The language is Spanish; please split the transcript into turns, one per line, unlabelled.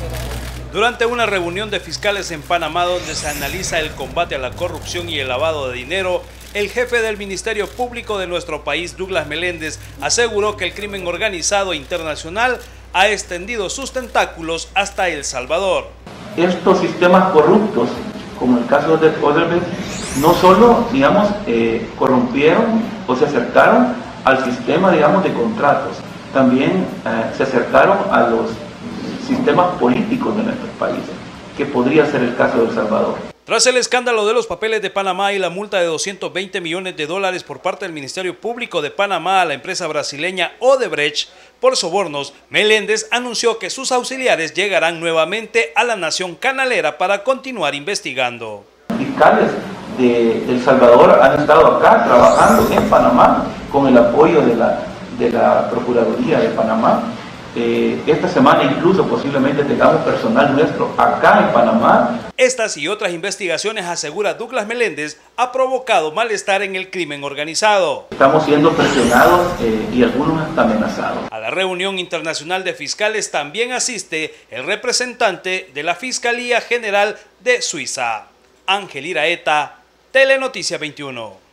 Durante una reunión de fiscales en Panamá donde se analiza el combate a la corrupción y el lavado de dinero, el jefe del Ministerio Público de nuestro país, Douglas Meléndez, aseguró que el crimen organizado internacional ha extendido sus tentáculos hasta El Salvador.
Estos sistemas corruptos, como el caso de Odebrecht, no solo, corrompieron o se acercaron al sistema, de contratos, también se acercaron a los sistemas políticos de nuestros países, que podría ser el caso de El Salvador.
Tras el escándalo de los papeles de Panamá y la multa de $220 millones por parte del Ministerio Público de Panamá a la empresa brasileña Odebrecht por sobornos, Meléndez anunció que sus auxiliares llegarán nuevamente a la nación canalera para continuar investigando.
Fiscales de El Salvador han estado acá trabajando en Panamá con el apoyo de la Procuraduría de Panamá. Esta semana incluso posiblemente tengamos personal nuestro acá en Panamá.
Estas y otras investigaciones, asegura Douglas Meléndez, ha provocado malestar en el crimen organizado.
Estamos siendo presionados y algunos hasta amenazados.
A la reunión internacional de fiscales también asiste el representante de la Fiscalía General de Suiza. Ángel Iraeta, Telenoticia 21.